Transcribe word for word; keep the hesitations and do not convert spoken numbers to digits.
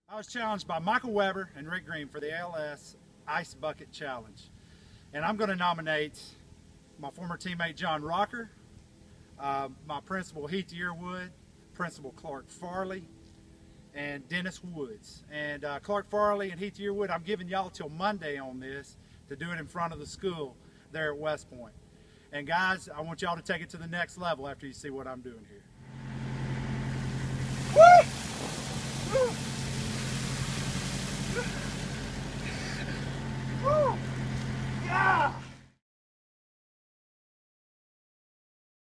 I was challenged by Michael Weber and Rick Green for the A L S Ice Bucket Challenge. And I'm going to nominate my former teammate John Rocker, uh, my principal Heath Yearwood, Principal Clark Farley, and Dennis Woods. And uh, Clark Farley and Heath Yearwood, I'm giving y'all till Monday on this to do it in front of the school there at West Point. And guys, I want y'all to take it to the next level after you see what I'm doing here. Woo!